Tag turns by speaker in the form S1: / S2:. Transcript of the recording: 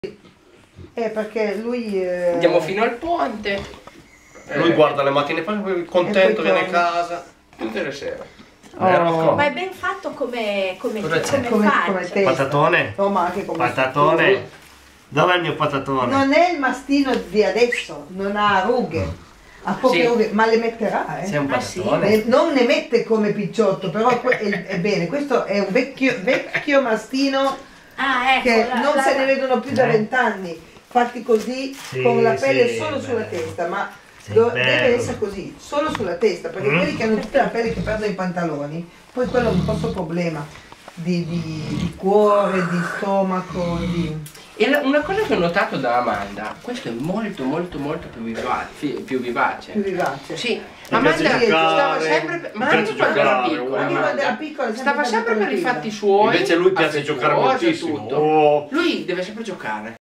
S1: Perché lui...
S2: Andiamo fino al ponte.
S3: Lui guarda le mattine, poi contento, viene a casa.
S2: Tutte le sere.
S4: Ma è ben fatto come faccia.
S5: Patatone?
S1: No, ma anche come
S5: Patatone? Dov'è il mio patatone?
S1: Non è il mastino di adesso, non ha rughe. Ha poche rughe, ma le metterà,
S5: Sei un patatone?
S1: sì. Non ne mette come Picciotto, però è bene. Questo è un vecchio mastino che non se ne vedono più da 20 anni. Fatti così, con la pelle solo sulla testa, ma deve essere così, solo sulla testa, perché quelli che hanno tutta la pelle che perdono i pantaloni, poi quello è un grosso problema di cuore, di stomaco,
S2: E una cosa che ho notato da Amanda, questo è molto più vivace.
S1: più vivace.
S2: Sì, Amanda stava sempre ma anche quando era piccola, stava sempre per i fatti suoi.
S3: Invece a lui piace giocare moltissimo.
S2: Lui deve sempre giocare.